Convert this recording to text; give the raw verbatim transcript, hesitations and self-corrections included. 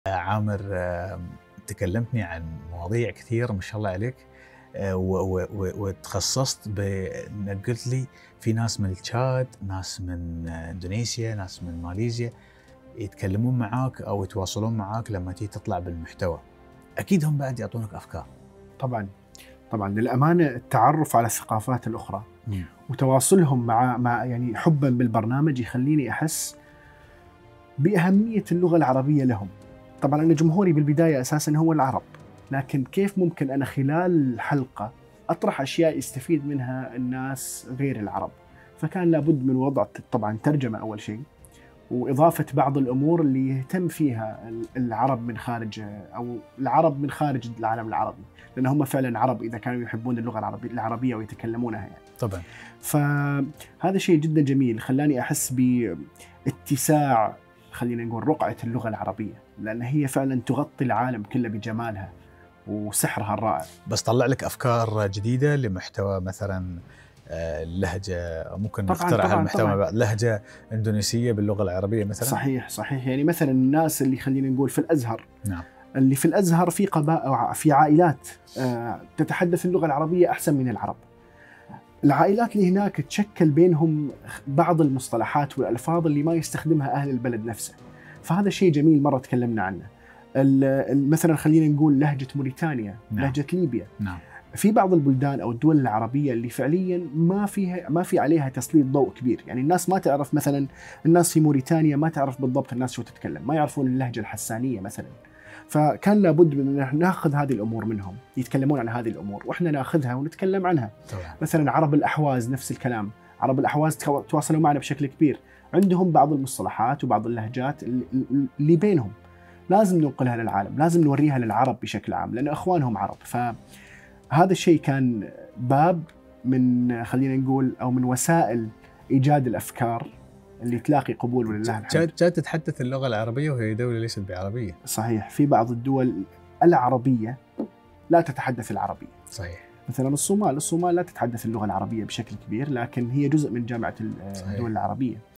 عامر، تكلمتني عن مواضيع كثير ما شاء الله عليك، وتخصصت بانك قلت لي في ناس من التشاد، ناس من اندونيسيا، ناس من ماليزيا يتكلمون معاك او يتواصلون معاك لما تيجي تطلع بالمحتوى. اكيد هم بعد يعطونك افكار. طبعا طبعا للامانه التعرف على الثقافات الاخرى م. وتواصلهم مع مع يعني حبا بالبرنامج يخليني احس باهميه اللغه العربيه لهم. طبعا انا جمهوري بالبدايه اساسا هو العرب، لكن كيف ممكن انا خلال الحلقه اطرح اشياء يستفيد منها الناس غير العرب؟ فكان لابد من وضع طبعا ترجمه اول شيء، واضافه بعض الامور اللي يهتم فيها العرب من خارج او العرب من خارج العالم العربي، لان هم فعلا عرب اذا كانوا يحبون اللغه العربيه العربيه ويتكلمونها يعني. طبعا. فهذا شيء جدا جميل خلاني احس باتساع، خلينا نقول رقعه اللغه العربيه، لان هي فعلا تغطي العالم كله بجمالها وسحرها الرائع. بس طلع لك افكار جديده لمحتوى مثلا اللهجه، ممكن نخترع هالمحتوى مع بعض، لهجه اندونيسيه باللغه العربيه مثلا. صحيح صحيح، يعني مثلا الناس اللي خلينا نقول في الازهر، نعم، اللي في الازهر في قبائل في عائلات تتحدث اللغه العربيه احسن من العرب. العائلات اللي هناك تشكل بينهم بعض المصطلحات والالفاظ اللي ما يستخدمها اهل البلد نفسه، فهذا شيء جميل مره تكلمنا عنه. مثلا خلينا نقول لهجه موريتانيا، نعم. لهجه ليبيا. نعم. في بعض البلدان او الدول العربيه اللي فعليا ما فيها ما في عليها تسليط ضوء كبير، يعني الناس ما تعرف، مثلا الناس في موريتانيا ما تعرف بالضبط الناس شو تتكلم، ما يعرفون اللهجه الحسانيه مثلا. فكان لابد من ان ناخذ هذه الامور منهم، يتكلمون عن هذه الامور واحنا ناخذها ونتكلم عنها. طبعا. مثلا عرب الاحواز نفس الكلام، عرب الاحواز تواصلوا معنا بشكل كبير، عندهم بعض المصطلحات وبعض اللهجات اللي بينهم لازم ننقلها للعالم، لازم نوريها للعرب بشكل عام لان اخوانهم عرب. فهذا الشيء كان باب من خلينا نقول او من وسائل ايجاد الافكار اللي تلاقي قبول ولله الحمد. جات تتحدث اللغه العربيه وهي دوله ليست بعربيه. صحيح، في بعض الدول العربيه لا تتحدث العربيه. صحيح. مثلا الصومال، الصومال لا تتحدث اللغه العربيه بشكل كبير، لكن هي جزء من جامعه الدول العربيه.